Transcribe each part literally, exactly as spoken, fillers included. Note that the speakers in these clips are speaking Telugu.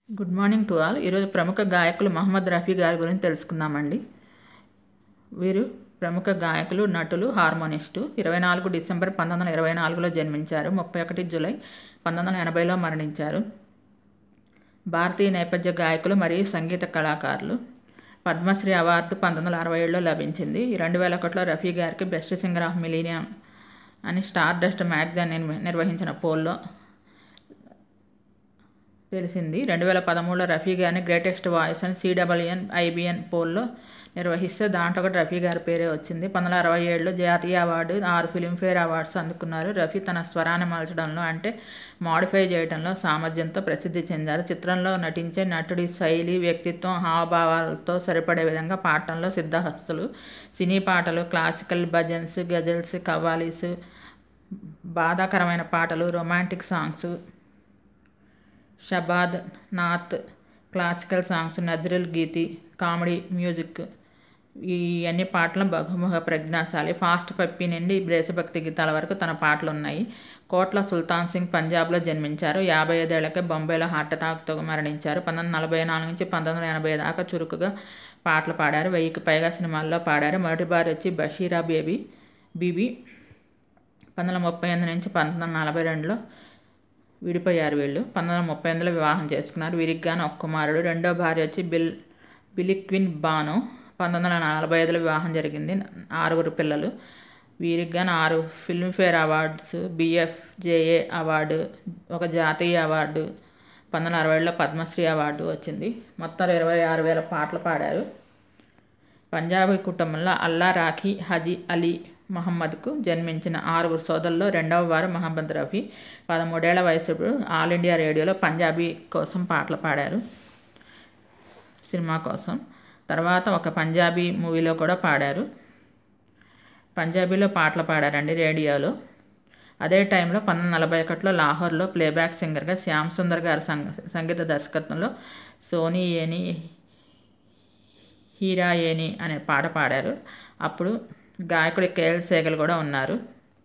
Good morning to all. ఈరోజు ప్రముఖ గాయకులు మహమ్మద్ రఫీ గారి గురించి తెలుసుకుందామండి. వీరు ప్రముఖ గాయకులు, నటులు, హార్మోనిస్టు. ఇరవై నాలుగు డిసెంబర్ పంతొమ్మిది వందల ఇరవై నాలుగులో జన్మించారు. ముప్పై ఒకటి జూలై పంతొమ్మిది వందల ఎనభైలో మరణించారు. భారతీయ నేపథ్య గాయకులు మరియు సంగీత కళాకారులు. పద్మశ్రీ అవార్డు పంతొమ్మిది వందల అరవై ఏడులో లభించింది. రెండు వేల ఒకటిలో రఫీ గారికి బెస్ట్ సింగర్ ఆఫ్ మిలీనియం అని స్టార్ డస్ట్ మ్యాగజైన్ నిర్వహించిన పోల్లో తెలిసింది. రెండు వేల పదమూడులో రఫీ గారిని గ్రేటెస్ట్ వాయిస్ అని సిడబ్ల్యూఎన్ ఐబిఎన్ పోల్లో నిర్వహిస్తే దాంట్లో కూడా రఫీ గారి పేరే వచ్చింది. పంతొమ్మిది వందల అరవై ఏడులో జాతీయ అవార్డు, ఆరు ఫిల్మ్ఫేర్ అవార్డ్స్ అందుకున్నారు. రఫీ తన స్వరాన్ని మలచడంలో అంటే మాడిఫై చేయడంలో సామర్థ్యంతో ప్రసిద్ధి చెందారు. చిత్రంలో నటించే నటుడి శైలి, వ్యక్తిత్వం, హావభావాలతో సరిపడే విధంగా పాడటంలో సిద్ధహస్తులు. సినీ పాటలు, క్లాసికల్, భజన్స్, గజల్స్, కవ్వాలీస్, బాధాకరమైన పాటలు, romantic songs, shabad, naat, classical songs, Nazrul Geeti, comedy music, ఈ అన్ని పాటలు బహుముఖ ప్రజ్ఞాశాలి. ఫాస్ట్ పప్పి నుండి దేశభక్తి గీతాల వరకు తన పాటలు ఉన్నాయి. కోట్ల సుల్తాన్ సింగ్ పంజాబ్లో జన్మించారు. యాభై ఐదేళ్లకే బొంబాయిలో హార్ట్ అటాక్తో మరణించారు. పంతొమ్మిది వందల నలభై నాలుగు నుంచి పంతొమ్మిది వందల ఎనభై దాకా చురుకుగా పాటలు పాడారు. వెయ్యికి పైగా సినిమాల్లో పాడారు. మొదటి భార్య వచ్చి బషీరా బేబీ బీబీ పంతొమ్మిది వందల ముప్పై ఎనిమిది నుంచి పంతొమ్మిది వందల నలభై రెండులో విడిపోయారు. వీళ్ళు పంతొమ్మిది వందల ముప్పై ఎనిమిదిలో వివాహం చేసుకున్నారు. వీరికి గాను ఒక కుమారుడు. రెండో భార్య వచ్చి బిల్ బిలిక్విన్ బానో పంతొమ్మిది వందల నలభై ఐదులో వివాహం జరిగింది. ఆరుగురు పిల్లలు. వీరికి గాను ఆరు ఫిల్మ్ఫేర్ అవార్డ్స్, బిఎఫ్జేఏ అవార్డు, ఒక జాతీయ అవార్డు, పంతొమ్మిది వందల అరవై ఏడులో పద్మశ్రీ అవార్డు వచ్చింది. మొత్తం ఇరవై ఆరు వేల పాటలు పాడారు. పంజాబీ కుటుంబంలో అల్లా రాఖీ హజీ అలీ మహమ్మద్కు జన్మించిన ఆరుగురు సోదరుల్లో రెండవ వారు మహమ్మద్ రఫీ. పదమూడేళ్ల వయసుప్పుడు ఆల్ ఇండియా రేడియోలో పంజాబీ కోసం పాటలు పాడారు, సినిమా కోసం. తర్వాత ఒక పంజాబీ మూవీలో కూడా పాడారు. పంజాబీలో పాటలు పాడారండి రేడియోలో. అదే టైంలో పంతొమ్మిది వందల నలభై ఒకటిలో లాహోర్లో ప్లేబ్యాక్ సింగర్గా శ్యామ్ సుందర్ గారి సంగ సంగీత దర్శకత్వంలో సోనీ ఏని హీరా ఏని అనే పాట పాడారు. అప్పుడు గాయకుడు కేఎల్ సేగల్ కూడా ఉన్నారు.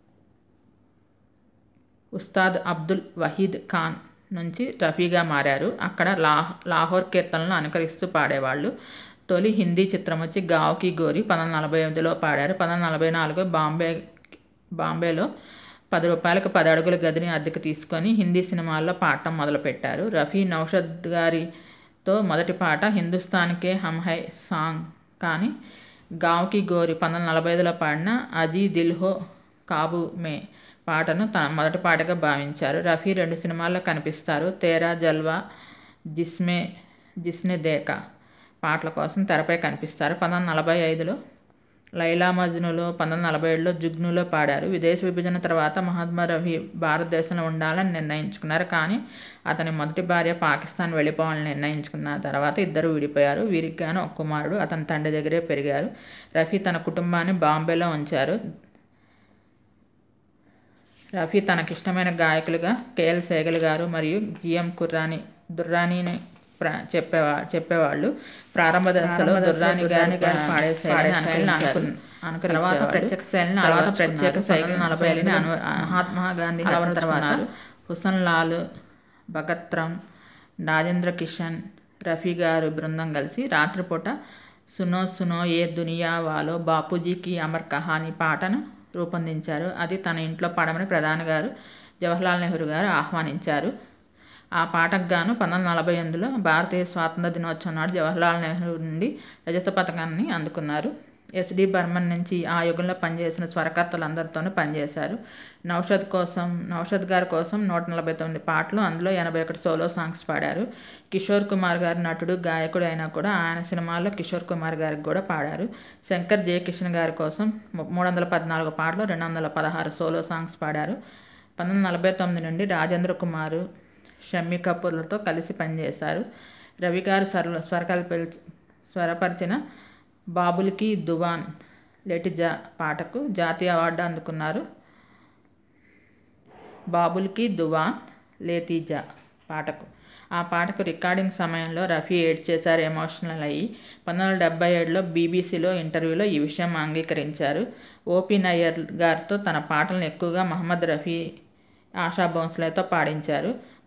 ఉస్తాద్ అబ్దుల్ వహీద్ ఖాన్ నుంచి రఫీగా మారారు. అక్కడ లా లాహోర్ కీర్తనలను అనుకరిస్తూ పాడేవాళ్ళు. తొలి హిందీ చిత్రం వచ్చి గావ్ కీ గోరీ పంతొమ్మిది వందల నలభై ఎనిమిదిలో పాడారు. పంతొమ్మిది వందల నలభై నాలుగు బాంబే బాంబేలో పది రూపాయలకు పది అడుగుల గదిని అద్దెకు తీసుకొని హిందీ సినిమాల్లో పాడటం మొదలుపెట్టారు. రఫీ నౌషద్ గారితో మొదటి పాట హిందుస్థాన్కే హమ్ హై సాంగ్, కానీ గావ్ కీ గోరీ పంతొమ్మిది వందల నలభై ఐదులో పాడిన అజీ దిల్ హో కాబూ మే పాటను తన మొదటి పాటగా భావించారు. రఫీ రెండు సినిమాల్లో కనిపిస్తారు. తేరా జల్వా, జిస్మే జిస్నే దేకా పాటల కోసం తెరపై కనిపిస్తారు. పంతొమ్మిది వందల నలభై ఐదులో లైలా మజ్నులో, పంతొమ్మిది వందల నలభై ఏడులో జుగ్నులో పాడారు. విదేశ విభజన తర్వాత మహమ్మద్ రఫీ భారతదేశంలో ఉండాలని నిర్ణయించుకున్నారు. కానీ అతని మొదటి భార్య పాకిస్తాన్ వెళ్ళిపోవాలని నిర్ణయించుకున్న తర్వాత ఇద్దరు విడిపోయారు. వీరికి గాను ఒక కుమారుడు. అతని తండ్రి దగ్గరే పెరిగారు. రఫీ తన కుటుంబాన్ని బాంబేలో ఉంచారు. రఫీ తనకిష్టమైన గాయకులుగా కేఎల్ సేగల్ గారు మరియు జిఎం కుర్రాని దుర్రానీని ప్ర చెప్పేవా చెప్పేవాళ్ళు. ప్రారంభ దశలో దుర్రాని గారి పాడే శైలిని అనుకరించారు. తర్వాత ప్రత్యేక శైలిని తర్వాత ప్రత్యేక శైలిని నలభై ఏళ్ళని అను మహాత్మా గాంధీ హత్య తర్వాత హుసన్ లాల్, భగత్ రామ్, రాజేంద్ర కిషన్, రఫీ గారు బృందం కలిసి రాత్రిపూట సునో సునో ఏ దునియా వాలో బాపూజీకి అమర్ కహానీ పాటను రూపొందించారు. అది తన ఇంట్లో పాడమని ప్రధాని గారు జవహర్లాల్ నెహ్రూ గారు ఆహ్వానించారు. ఆ పాటకు గాను పంతొమ్మిది వందల నలభై ఎనిమిదిలో భారతీయ స్వాతంత్ర దినోత్సవం నాడు జవహర్లాల్ నెహ్రూ నుండి రజత పథకాన్ని అందుకున్నారు. ఎస్డి బర్మన్ నుంచి ఆ యుగంలో పనిచేసిన స్వరకర్తలందరితోనూ పనిచేశారు. నౌషద్ కోసం నౌషద్ గారి కోసం నూట నలభై తొమ్మిది పాటలు, అందులో ఎనభై ఒకటి సోలో సాంగ్స్ పాడారు. కిషోర్ కుమార్ గారు నటుడు, గాయకుడు అయినా కూడా ఆయన సినిమాల్లో కిషోర్ కుమార్ గారికి కూడా పాడారు. శంకర్ జయకిషన్ గారి కోసం మూడు వందల పద్నాలుగు పాటలు, రెండు వందల పదహారు సోలో సాంగ్స్ పాడారు. పంతొమ్మిది వందల నలభై తొమ్మిది నుండి రాజేంద్ర కుమార్, షమ్మి కపూర్లతో కలిసి పనిచేశారు. రవి గారు స్వర స్వరకల్ప స్వరపరిచిన బాబుల్కి దువాన్ లెటిజా పాటకు జాతీయ అవార్డు అందుకున్నారు. బాబుల్కి దువాన్ లేతిజా పాటకు ఆ పాటకు రికార్డింగ్ సమయంలో రఫీ ఏడ్చేశారు, ఎమోషనల్ అయ్యి. పంతొమ్మిది వందల డెబ్బై ఏడులో బీబీసీలో ఇంటర్వ్యూలో ఈ విషయం అంగీకరించారు. ఓపీ నయ్యర్ గారితో తన పాటలను ఎక్కువగా మహమ్మద్ రఫీ, ఆశా భోంస్లేతో పాడించారు.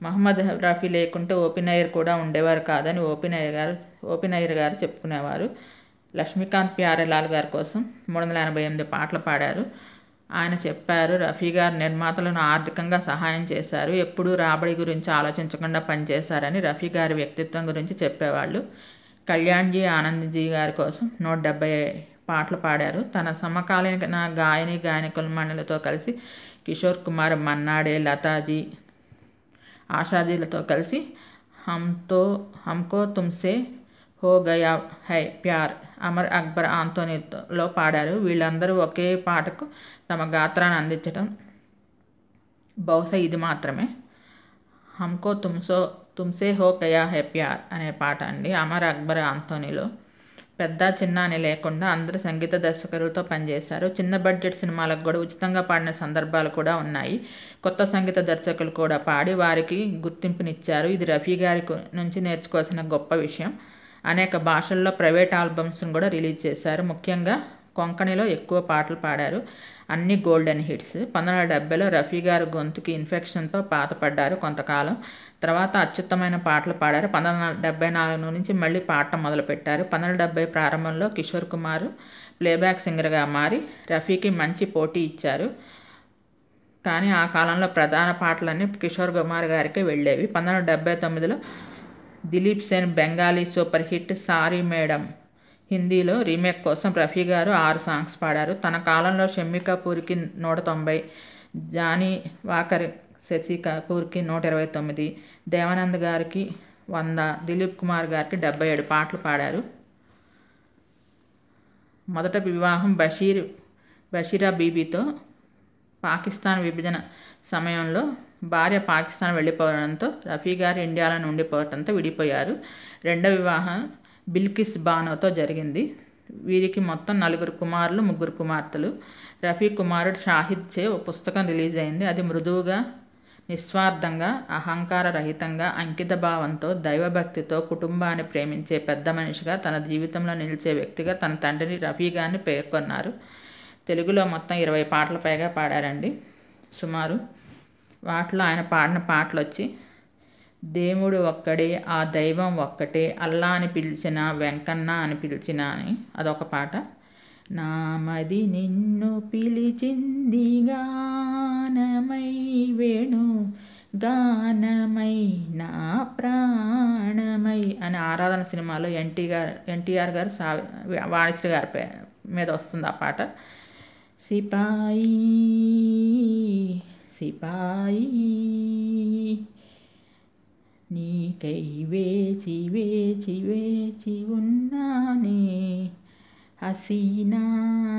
మహమ్మద్ రఫీ లేకుంటే ఓపెన్ అయ్యర్ కూడా ఉండేవారు కాదని ఓపెన్ అయ్యర్ గారు ఓపెన్ అయ్యర్ గారు చెప్పుకునేవారు. లక్ష్మీకాంత్ ప్యారేలాల్ గారి కోసం మూడు వందల ఎనభై ఎనిమిది పాటలు పాడారు. ఆయన చెప్పారు, రఫీ గారు నిర్మాతలను ఆర్థికంగా సహాయం చేశారు, ఎప్పుడూ రాబడి గురించి ఆలోచించకుండా పనిచేశారని రఫీ గారి వ్యక్తిత్వం గురించి చెప్పేవాళ్ళు. కళ్యాణ్జీ ఆనంద్జీ గారి కోసం నూట డెబ్బై పాటలు పాడారు. తన సమకాలీన గాయని గాయకుల మండలితో కలిసి కిషోర్ కుమార్, మన్నాడే, లతాజీ, ఆషాజీలతో కలిసి హమ్తో హమ్కో తుమ్సే హో గయా హై ప్యార్, అమర్ అక్బర్ ఆంథోనీలో పాడారు. వీళ్ళందరూ ఒకే పాటకు తమ గాత్రాన్ని అందించడం బహుశా ఇది మాత్రమే. హమ్కో తుమ్సో తుమ్సే హో గయా హై ప్యార్ అనే పాట అండి అమర్ అక్బర్ ఆంథోనీలో. పెద్ద చిన్న అని లేకుండా అందరు సంగీత దర్శకులతో పనిచేశారు. చిన్న బడ్జెట్ సినిమాలకు కూడా ఉచితంగా పాడిన సందర్భాలు కూడా ఉన్నాయి. కొత్త సంగీత దర్శకులు కూడా పాడి వారికి గుర్తింపునిచ్చారు. ఇది రఫీ గారి నుంచి నేర్చుకోవాల్సిన గొప్ప విషయం. అనేక భాషల్లో ప్రైవేట్ ఆల్బమ్స్ను కూడా రిలీజ్ చేశారు. ముఖ్యంగా కొంకణిలో ఎక్కువ పాటలు పాడారు. అన్ని గోల్డెన్ హిట్స్. పంతొమ్మిది వందల డెబ్బైలో రఫీ గారు గొంతుకి ఇన్ఫెక్షన్తో బాధపడ్డారు కొంతకాలం. తర్వాత అత్యుత్తమైన పాటలు పాడారు. పంతొమ్మిది వందల డెబ్బై నాలుగు నుంచి మళ్ళీ పాడటం మొదలుపెట్టారు. పంతొమ్మిది వందల డెబ్బై ప్రారంభంలో కిషోర్ కుమార్ ప్లేబ్యాక్ సింగర్గా మారి రఫీకి మంచి పోటీ ఇచ్చారు. కానీ ఆ కాలంలో ప్రధాన పాటలన్నీ కిషోర్ కుమార్ గారికి వెళ్ళేవి. పంతొమ్మిది వందల డెబ్బై తొమ్మిదిలో Dilip Sen Bengali super hit sorry madam హిందీలో రీమేక్ కోసం రఫీ గారు ఆరు సాంగ్స్ పాడారు. తన కాలంలో షమ్మి కపూర్కి నూట తొంభై, జానీ వాకర్ శశి కపూర్కి నూట ఇరవై తొమ్మిది, దేవానంద్ గారికి వంద, దిలీప్ కుమార్ గారికి డెబ్బై ఏడు పాటలు పాడారు. మొదట వివాహం బషీర్ బషీరా బీబీతో. పాకిస్తాన్ విభజన సమయంలో భార్య పాకిస్తాన్ వెళ్ళిపోవడంతో రఫీ గారు ఇండియాలో ఉండిపోవడంతో విడిపోయారు. రెండవ వివాహం బిల్కిస్ బానోతో జరిగింది. వీరికి మొత్తం నలుగురు కుమారులు, ముగ్గురు కుమార్తెలు. రఫీ కుమారుడు షాహిద్ చే ఓ పుస్తకం రిలీజ్ అయింది. అది మృదువుగా, నిస్వార్థంగా, అహంకార రహితంగా, అంకిత భావంతో, దైవభక్తితో కుటుంబాన్ని ప్రేమించే పెద్ద మనిషిగా, తన జీవితంలో నిలిచే వ్యక్తిగా తన తండ్రిని రఫీ గారిని పేర్కొన్నారు. తెలుగులో మొత్తం ఇరవై పాటల పైగా పాడారండి సుమారు. వాటిలో ఆయన పాడిన పాటలు వచ్చి దేవుడు ఒక్కడే, ఆ దైవం ఒక్కటే, అల్లా అని పిలిచిన, వెంకన్న అని పిలిచిన అని అదొక పాట. నామది నిన్ను పిలిచింది గానమై వేణు గానమై నా ప్రాణమై అని ఆరాధన సినిమాలో ఎన్టీఆర్ ఎన్టీఆర్ గారు సా వాణిశ్రీ గారి పే మీద వస్తుంది ఆ పాట. సిపాయి సిపాయి నీకై వేచి వేచి వేచి ఉన్నానే హసీనా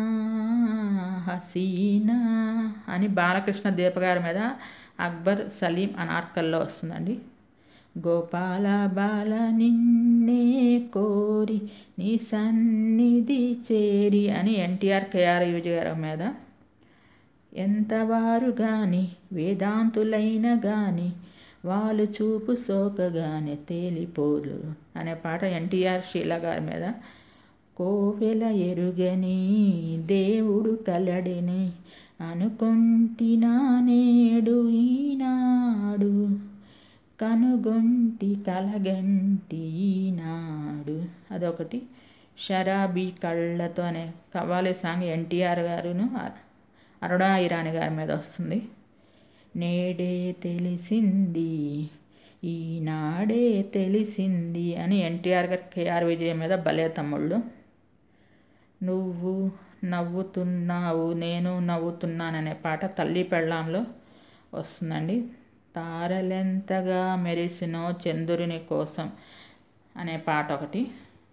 హసీనా అని బాలకృష్ణ దీప గారి మీద అక్బర్ సలీం అనార్కల్లో వస్తుందండి. గోపాల బాల నిన్నే కోరి నీ సన్నిధి చేరి అని ఎన్టీఆర్ కేఆర్ విజయ్ గారి మీద. ఎంతవారు గాని వేదాంతులైన గాని వాళ్ళు చూపు సోకగానే తేలిపోదు అనే పాట ఎన్టీఆర్ షీలా గారి మీద. కోవెల ఎరుగని దేవుడు కలడని అనుకుంటినా నేడు ఈనాడు కనుగొంటి కలగంటి ఈనాడు అదొకటి. షరాబీ కళ్ళతో అనే కవ్వాలి సాంగ్ ఎన్టీఆర్ గారును అరుణా ఇరానీ గారి మీద వస్తుంది. నేడే తెలిసింది ఈనాడే తెలిసింది అని ఎన్టీఆర్ గారు కేఆర్ విజయ్ మీద భలే తమ్ముళ్ళు. నువ్వు నవ్వుతున్నావు నేను నవ్వుతున్నాననే పాట తల్లి పెళ్ళాంలో వస్తుందండి. తారలెంతగా మెరిసినో చంద్రుని కోసం అనే పాట ఒకటి.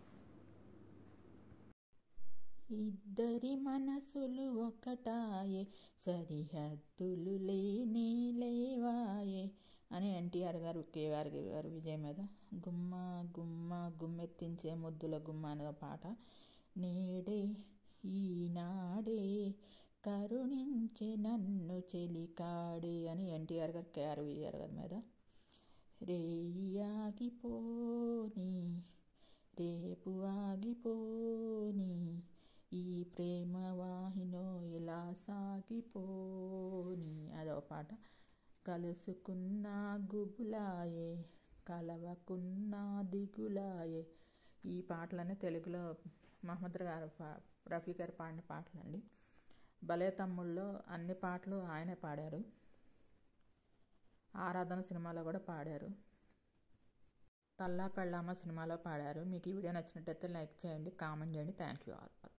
ఇద్దరి మనసులు ఒకటాయే సరిహద్దులు లేనే లేవాయే అని ఎన్టీఆర్ గారు కేఆర్ గారు విజయ్ మీద. గుమ్మ గుమ్మ గుమ్మెత్తించే ముద్దుల గుమ్మ అనే పాట. నేడే ఈనాడే కరుణించే నన్ను చెలికాడే అని ఎన్టీఆర్ గారు కేఆర్ విజయ్ గారి మీద. రేయి ఆగిపోని రేపు ఆగిపోని ఈ ప్రేమ వాహినో ఇలా సాగిపోని అదో పాట. కలుసుకున్న గుబులాయే కలవకున్న దిగులాయే. ఈ పాటలన్నీ తెలుగులో మహమ్మద్ గారు పా రఫీ గారు పాడిన పాటలండి. భలే తమ్ముళ్ళలో అన్ని పాటలు ఆయనే పాడారు. ఆరాధన సినిమాలో కూడా పాడారు. తల్లా పెళ్ళామ సినిమాలో పాడారు. మీకు ఈ వీడియో నచ్చినట్టయితే లైక్ చేయండి, కామెంట్ చేయండి. Thank you all.